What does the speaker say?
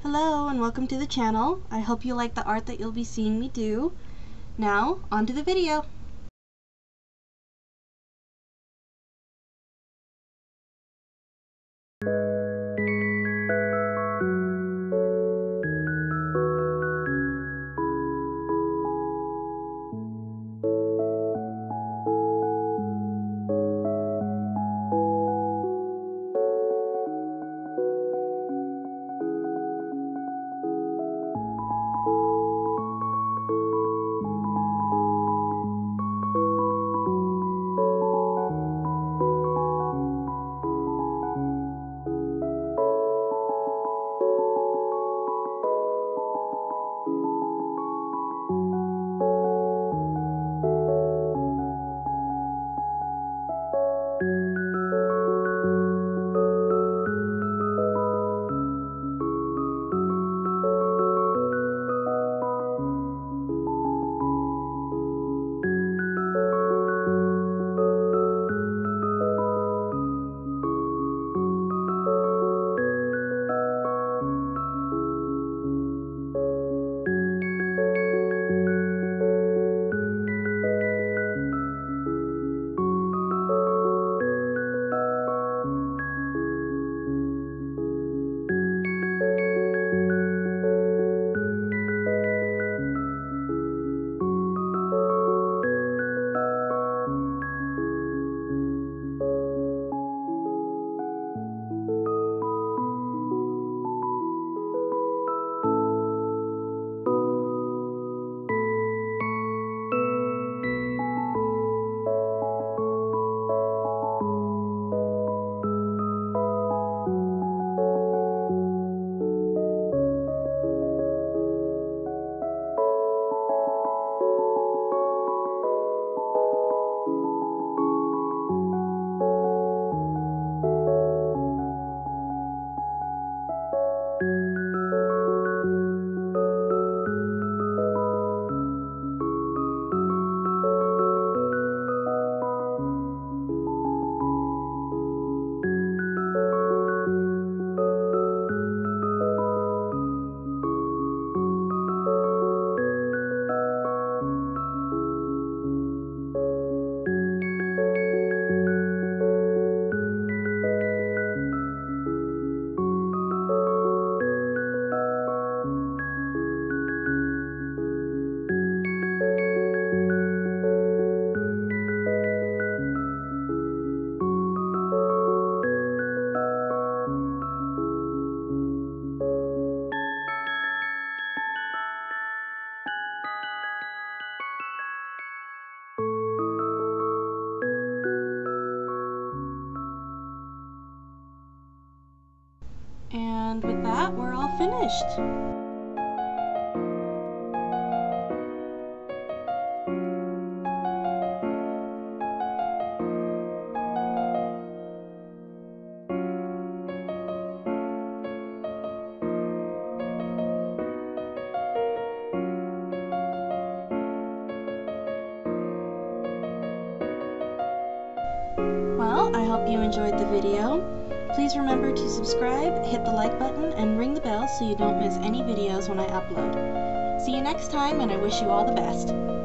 Hello and welcome to the channel. I hope you like the art that you'll be seeing me do. Now, on to the video. And with that, we're all finished. Well, I hope you enjoyed the video. Please remember to subscribe, hit the like button, and ring the bell so you don't miss any videos when I upload. See you next time, and I wish you all the best.